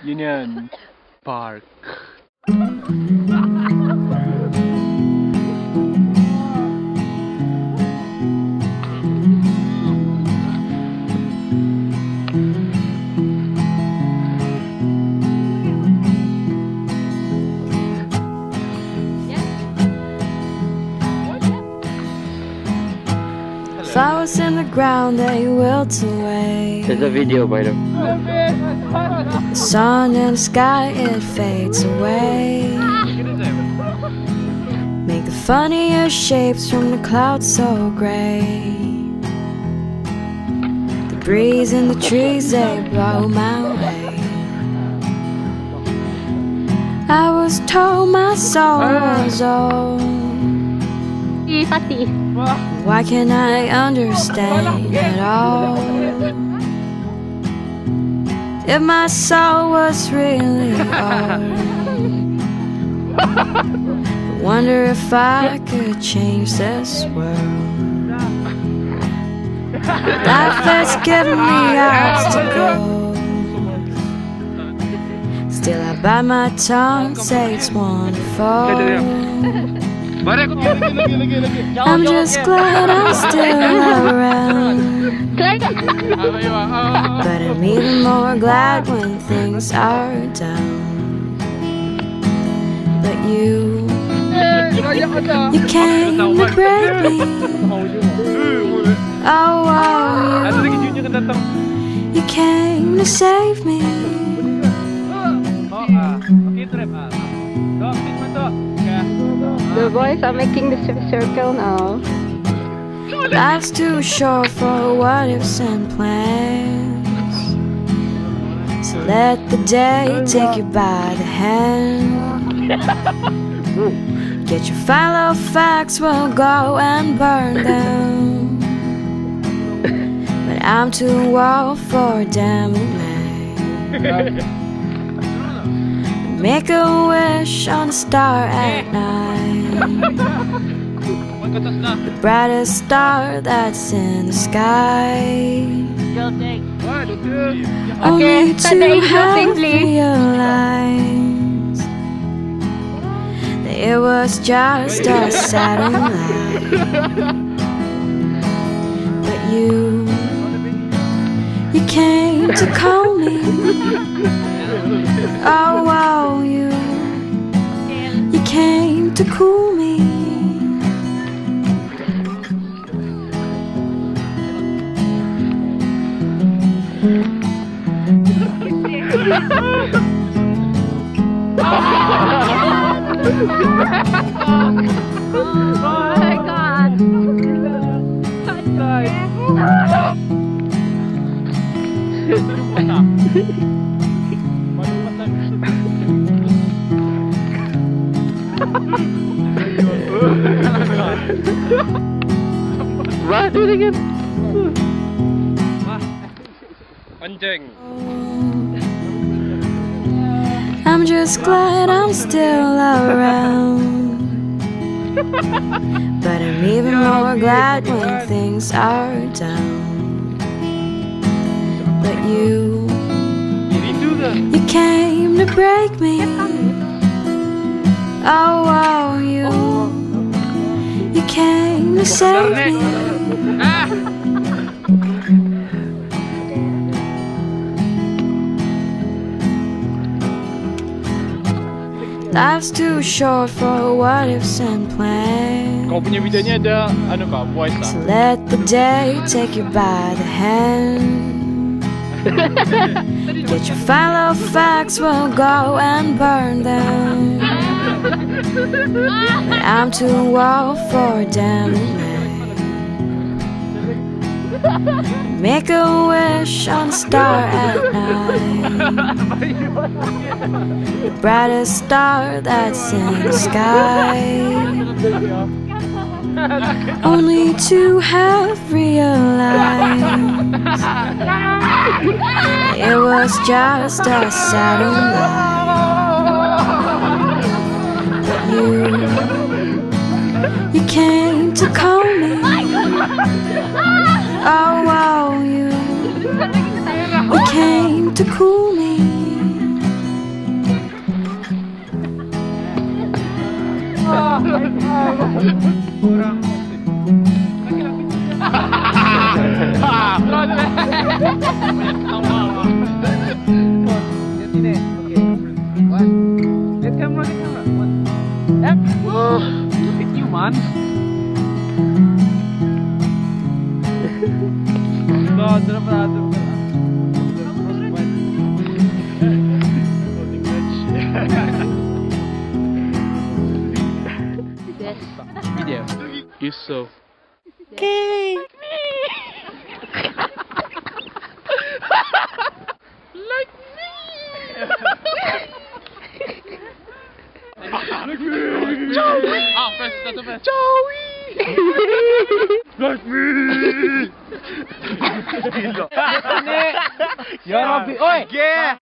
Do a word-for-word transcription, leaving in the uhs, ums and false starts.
Union Park. Flowers in the ground, they wilt away. There's a video by them. The sun in the sky, it fades away. Make the funniest shapes from the clouds so gray. The breeze in the trees, they blow my way. I was told my soul was old. Why can't I understand it all? If my soul was really old, I wonder if I could change this world. Life has given me obstacles. Still I bite my tongue, say it's wonderful. I'm just glad I'm still around. But I'm even more glad when things are down. But you, you came to break me. Oh, oh, you, you came to save me. The boys are making the circle now. Life's too short for what ifs and plans. So let the day take you by the hand. Get your fellow facts, we'll go and burn them. But I'm too old for a damn man. Make a wish on a star at night. The brightest star that's in the sky. Only to have realized that it was just a satellite. But you, you came to call me. Oh, wow, you, you came to cool me. Oh my God. Wah, do it again. Anjing. I'm just glad I'm still around. But I'm even more glad when things are down. But you, you came to break me. Oh, oh, you, you came to save me. Life's too short for what ifs and plans. Kau punya videonya ada anu kah voice lah. So let the day take you by the hand. Get your fellow facts, we'll go and burn them. But I'm too old for a damn man. Make a wish on a star at night. The brightest star that's in the sky. Only to have realized it was just a satellite. But you, you came to call me. Oh, wow, you, you came to cool me. Kurang. Ah, terus. Lihat sini. Oke. One. Lihat kamera, lihat kamera. One. F. Look at you, man. No, terus berada. Yes. Video. Yusuf. Okay. Like me. Like me. Joey. Ah, first, that's the best. Joey. Like me. Ya Rabbi, oi. Yeah.